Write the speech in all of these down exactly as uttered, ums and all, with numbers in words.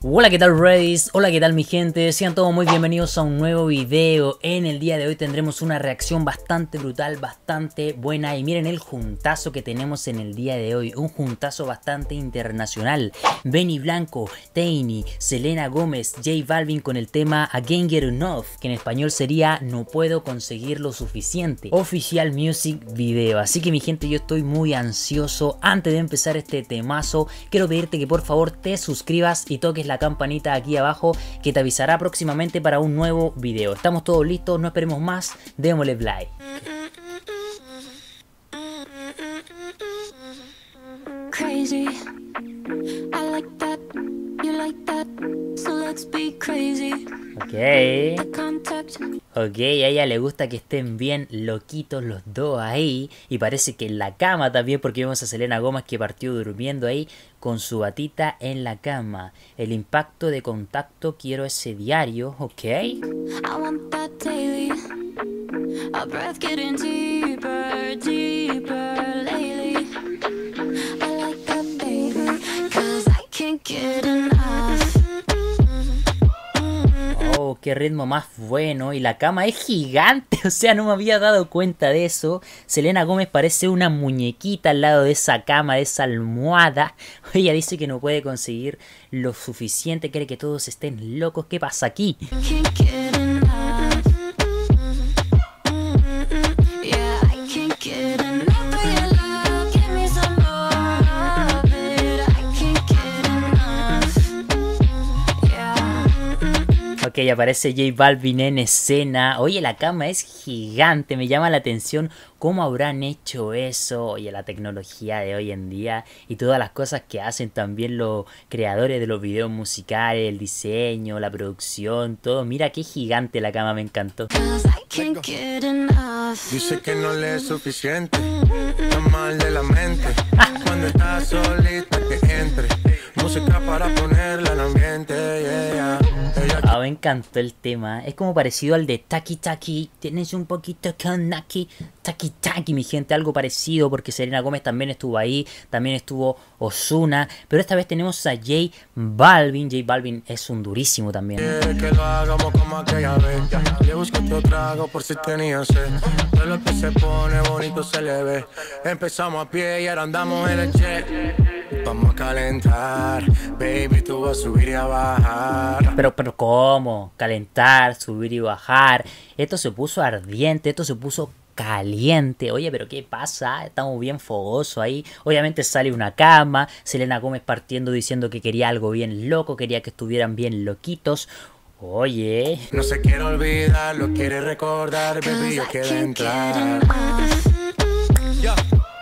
Hola, ¿qué tal, Rays? Hola, ¿qué tal, mi gente? Sean todos muy bienvenidos a un nuevo video. En el día de hoy tendremos una reacción bastante brutal, bastante buena. Y miren el juntazo que tenemos en el día de hoy. Un juntazo bastante internacional. Benny Blanco, Tiny, Selena Gómez, J Balvin con el tema I Can't Get Enough, que en español sería No puedo conseguir lo suficiente. Official Music Video. Así que, mi gente, yo estoy muy ansioso. Antes de empezar este temazo, quiero pedirte que por favor te suscribas y toques la la campanita aquí abajo, que te avisará próximamente para un nuevo video. Estamos todos listos, no esperemos más, démosle play. Crazy. I like that. You like that. So let's be crazy. Ok. Ok, a ella le gusta que estén bien loquitos los dos ahí. Y parece que en la cama también, porque vemos a Selena Gómez que partió durmiendo ahí con su batita en la cama. El impacto de contacto, quiero ese diario, ok. I want that daily. Our breath getting deeper, deeper lately. I like that baby, cause I can't get enough. Oh, qué ritmo más bueno. Y la cama es gigante, o sea, no me había dado cuenta de eso. Selena Gómez parece una muñequita al lado de esa cama, de esa almohada. Ella dice que no puede conseguir lo suficiente, cree que todos estén locos. ¿Qué pasa aquí? Ok, aparece J Balvin en escena. Oye, la cama es gigante, me llama la atención cómo habrán hecho eso. Oye, la tecnología de hoy en día y todas las cosas que hacen también los creadores de los videos musicales, el diseño, la producción, todo. Mira qué gigante la cama, me encantó. Dice que no le es suficiente, está mal de la mente. Cuando estás solita que entre música para ponerla en ambiente, yeah. Ah, me encantó el tema. Es como parecido al de Taki Taki. Tienes un poquito con Naki. Taki Taki, mi gente, algo parecido, porque Selena Gómez también estuvo ahí. También estuvo Ozuna. Pero esta vez tenemos a J Balvin. J Balvin es un durísimo también. Quiere que lo hagamos como aquella vez. Le busco otro trago por si tenía sed. Todo lo que se pone bonito se le ve. Empezamos a pie y ahora andamos en el jet. Vamos a calentar, baby, tú vas a subir y a bajar. Pero, pero, ¿cómo? Calentar, subir y bajar. Esto se puso ardiente, esto se puso caliente. Oye, pero ¿qué pasa? Estamos bien fogosos ahí. Obviamente sale una cama. Selena Gómez partiendo diciendo que quería algo bien loco, quería que estuvieran bien loquitos. Oye. No se quiere olvidar, lo quiere recordar, baby, yo quiero entrar. Yeah.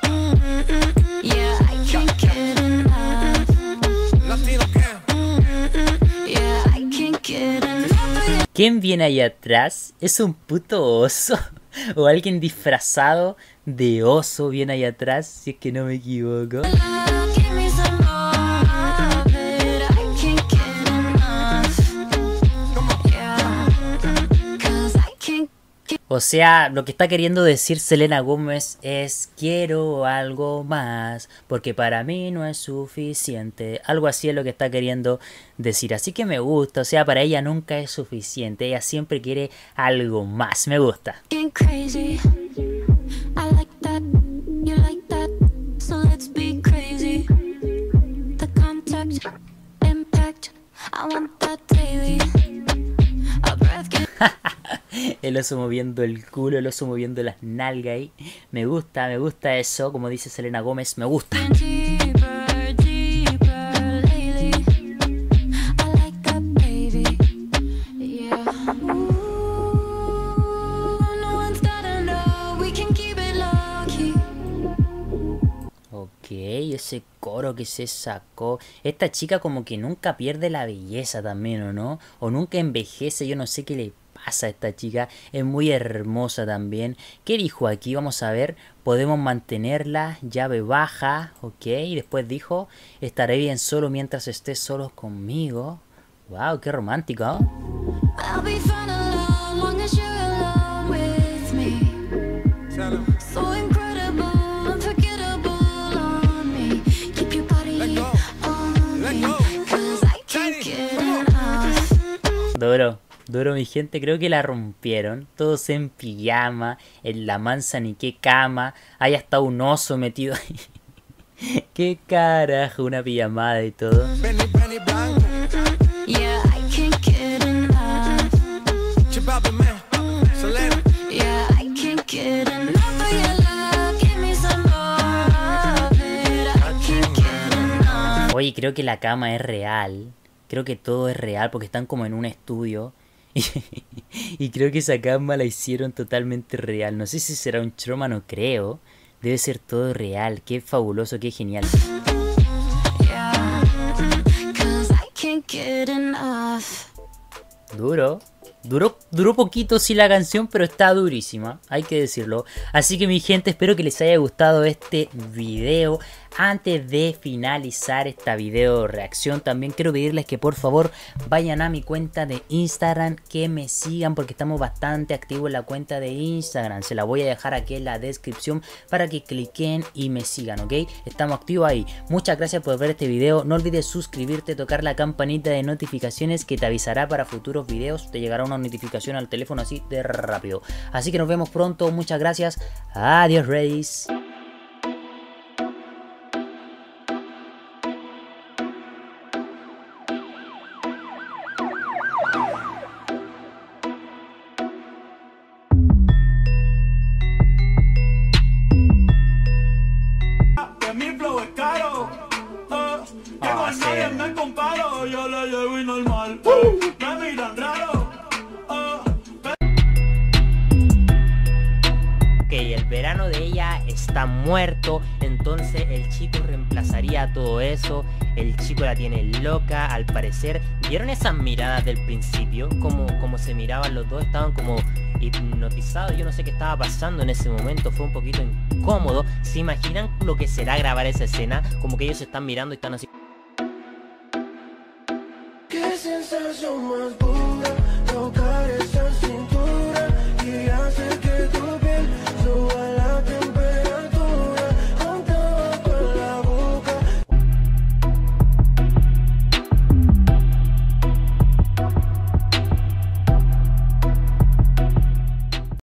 ¿Quién viene ahí atrás? ¿Es un puto oso? ¿O alguien disfrazado de oso viene ahí atrás? Si es que no me equivoco. O sea, lo que está queriendo decir Selena Gómez es quiero algo más, porque para mí no es suficiente. Algo así es lo que está queriendo decir. Así que me gusta, o sea, para ella nunca es suficiente. Ella siempre quiere algo más. Me gusta. El oso moviendo el culo, el oso moviendo las nalgas ahí. Me gusta, me gusta eso. Como dice Selena Gómez, me gusta. Ok, ese coro que se sacó. Esta chica como que nunca pierde la belleza también, ¿o no? O nunca envejece, yo no sé qué le pasa a esta chica. Es muy hermosa también. ¿Qué dijo aquí? Vamos a ver. Podemos mantenerla, llave baja, ok. Y después dijo, estaré bien solo mientras estés solos conmigo. Wow, qué romántico, ¿eh? Duro, duro mi gente, creo que la rompieron. Todos en pijama, en la mansa ni qué cama. Hay hasta un oso metido ahí. Qué carajo, una pijamada y todo. Penny, penny blanco. Yeah, I can't get enough. Chipapi, man. Selena. Yeah, I can't get enough of your love. Give me some more of it. I can't get enough. Oye, creo que la cama es real. Creo que todo es real porque están como en un estudio. Y, y creo que esa cama la hicieron totalmente real. No sé si será un croma, no creo. Debe ser todo real. Qué fabuloso, qué genial. Yeah, 'cause I can't get enough. Duro. Duró, duró poquito sí la canción, pero está durísima, hay que decirlo. Así que mi gente, espero que les haya gustado este video. Antes de finalizar esta video reacción, también quiero pedirles que por favor vayan a mi cuenta de Instagram, que me sigan porque estamos bastante activos en la cuenta de Instagram. Se la voy a dejar aquí en la descripción para que cliquen y me sigan, ¿ok? Estamos activos ahí. Muchas gracias por ver este video. No olvides suscribirte, tocar la campanita de notificaciones que te avisará para futuros videos. Te llegará una notificación al teléfono así de rápido. Así que nos vemos pronto. Muchas gracias. Adiós, Redis. Que mi flow es caro, eh, que Ah, con nadie sí. me comparo. Yo le llevo y normal, eh, me miran raro, eh, Ok, el verano de ella está muerto, entonces el chico reemplazaría todo eso. El chico la tiene loca, al parecer. ¿Vieron esas miradas del principio? Como, como se miraban los dos, estaban como hipnotizados. Yo no sé qué estaba pasando en ese momento, fue un poquito incómodo. ¿Se imaginan lo que será grabar esa escena? Como que ellos se están mirando y están así. Qué sensación más buena.